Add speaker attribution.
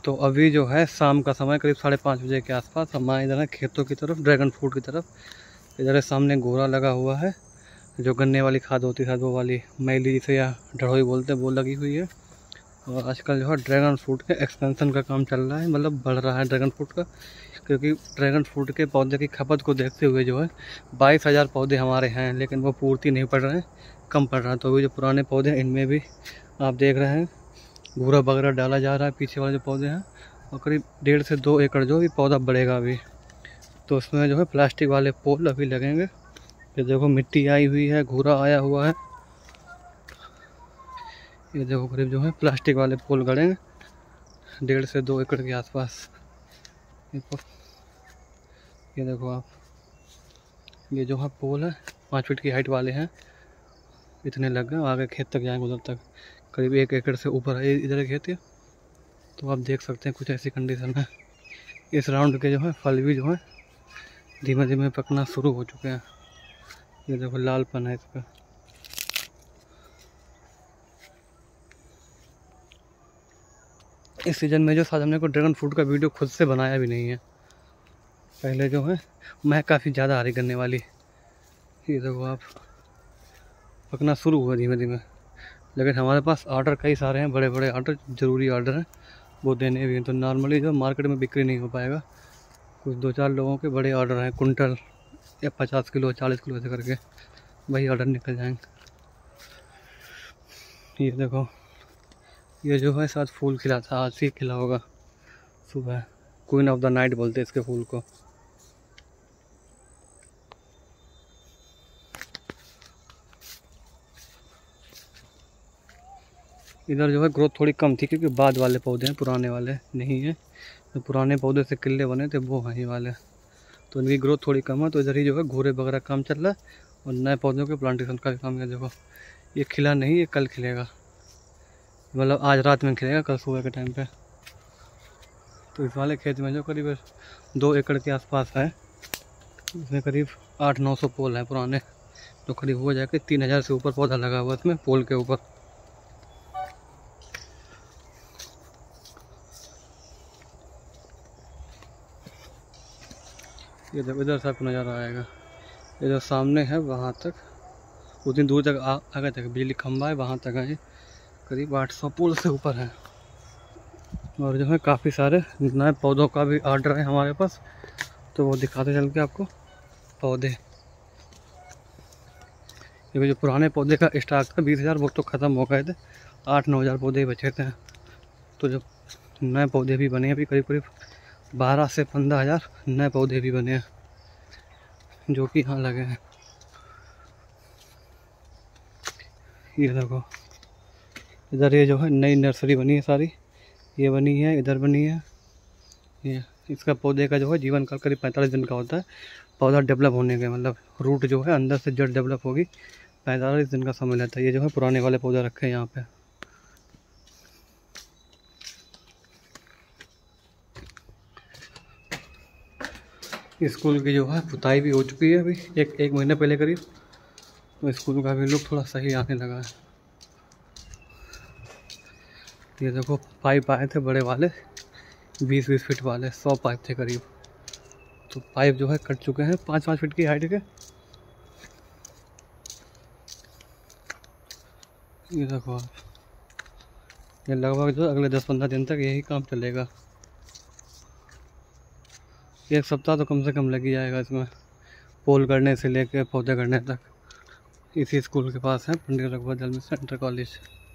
Speaker 1: तो अभी जो है शाम का समय करीब 5:30 बजे के आसपास हम आए इधर है खेतों की तरफ, ड्रैगन फ्रूट की तरफ। इधर सामने गोरा लगा हुआ है, जो गन्ने वाली खाद होती है वो वाली मैली जिसे या ढड़ोई बोलते हैं वो लगी हुई है। और आजकल जो है ड्रैगन फ्रूट के एक्सपेंशन का काम चल रहा है, मतलब बढ़ रहा है ड्रैगन फ्रूट का, क्योंकि ड्रैगन फ्रूट के पौधे की खपत को देखते हुए जो है 22,000 पौधे हमारे हैं, लेकिन वो पूर्ति नहीं पड़ रहे हैं, कम पड़ रहा है। तो अभी जो पुराने पौधे हैं इनमें भी आप देख रहे हैं भूरा वगैरह डाला जा रहा है पीछे वाले जो पौधे हैं। और करीब 1.5 से 2 एकड़ जो भी पौधा बढ़ेगा अभी, तो उसमें जो है प्लास्टिक वाले पोल अभी लगेंगे। ये देखो मिट्टी आई हुई है, घूरा आया हुआ है। ये देखो करीब जो है प्लास्टिक वाले पोल गड़ेंगे 1.5 से 2 एकड़ के आसपास। ये देखो आप, ये जो है पोल है 5 फीट की हाइट वाले हैं, इतने लग गए। आगे खेत तक जाएंगे, उधर तक करीब 1 एकड़ से ऊपर है इधर खेत। तो आप देख सकते हैं कुछ ऐसी कंडीशन है। इस राउंड के जो है फल भी जो है धीमे धीमे पकना शुरू हो चुके हैं। ये देखो लालपन है इसका। इस सीज़न में जो शायद हमने को ड्रैगन फ्रूट का वीडियो खुद से बनाया भी नहीं है। पहले जो है मैं काफ़ी ज़्यादा आ रही करने वाली। ये देखो आप पकना शुरू हुआ धीमे धीमे, लेकिन हमारे पास ऑर्डर कई सारे हैं, बड़े बड़े ऑर्डर, ज़रूरी ऑर्डर हैं, वो देने भी हैं। तो नॉर्मली जो मार्केट में बिक्री नहीं हो पाएगा। कुछ 2-4 लोगों के बड़े ऑर्डर हैं, कुंटल या 50 किलो 40 किलो ऐसे करके, वही ऑर्डर निकल जाएंगे। ये देखो ये जो है साथ फूल खिला था, आज ही खिला होगा सुबह। क्वीन ऑफ द नाइट बोलते हैं इसके फूल को। इधर जो है ग्रोथ थोड़ी कम थी, क्योंकि बाद वाले पौधे हैं, पुराने वाले नहीं हैं। तो पुराने पौधे से किले बने थे वो हैं ये वाले, तो इनकी ग्रोथ थोड़ी कम है। तो इधर ही जो है घूरे वगैरह काम चल रहा है, और नए पौधों के प्लांटेशन का काम है। देखो ये खिला नहीं, ये कल खिलेगा, मतलब आज रात में खिलेगा, कल सुबह के टाइम पे। तो इस वाले खेत में जो करीब 2 एकड़ के आसपास है, इसमें करीब 800-900 पोल हैं पुराने, तो करीब हो जाएगा 3,000 से ऊपर पौधा लगा हुआ इसमें पोल के ऊपर। ये देखो इधर से आपको नज़ारा आएगा, ये जो सामने है वहाँ तक, उतनी दूर तक आगे तक बिजली खंभा है, वहाँ तक है, करीब 800 पोल से ऊपर है। और जो है काफ़ी सारे नए पौधों का भी ऑर्डर है हमारे पास, तो वो दिखाते चल के आपको पौधे। ये जो पुराने पौधे का स्टॉक था 20,000, वो तो ख़त्म हो गए थे, 8-9 हज़ार पौधे ही बचे थे। तो जो नए पौधे भी बने हैं, अभी करीब करीब 12 से 15 हज़ार नए पौधे भी बने हैं, जो कि यहाँ लगे हैं। ये देखो इधर ये जो है नई नर्सरी बनी है सारी, ये बनी है, इधर बनी है। ये इसका पौधे का जो है जीवन काल करीब 45 दिन का होता है, पौधा डेवलप होने के, मतलब रूट जो है अंदर से जड़ डेवलप होगी, 45 दिन का समय लेता है। ये जो है पुराने वाले पौधे रखे हैं यहाँ पे। स्कूल की जो है पुताई भी हो चुकी है अभी एक महीने पहले करीब, तो स्कूल का भी लुक थोड़ा सही आने लगा है। ये देखो पाइप आए थे बड़े वाले, 20-20 फीट वाले, 100 पाइप थे करीब, तो पाइप जो है कट चुके हैं 5-5 फीट की हाइट के। ये देखो आप, ये लगभग जो अगले 10-15 दिन तक यही काम चलेगा। 1 सप्ताह तो कम से कम लग ही जाएगा इसमें, पोल करने से लेके पौधे करने तक। इसी स्कूल के पास है पंडित रघुवर जल मिश्र इंटर कॉलेज।